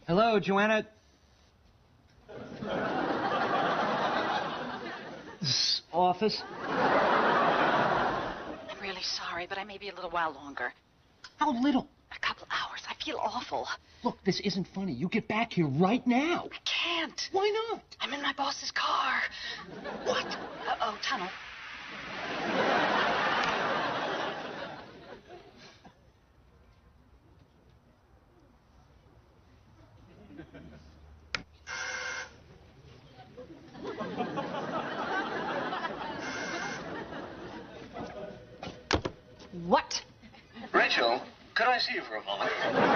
Hello, Joanna. Office. I'm really sorry, but I may be a little while longer. How little? A couple hours. I feel awful. Look, this isn't funny. You get back here right now. I can't. Why not? I'm in my boss's car. What? Uh-oh, tunnel. What? Rachel, could I see you for a moment?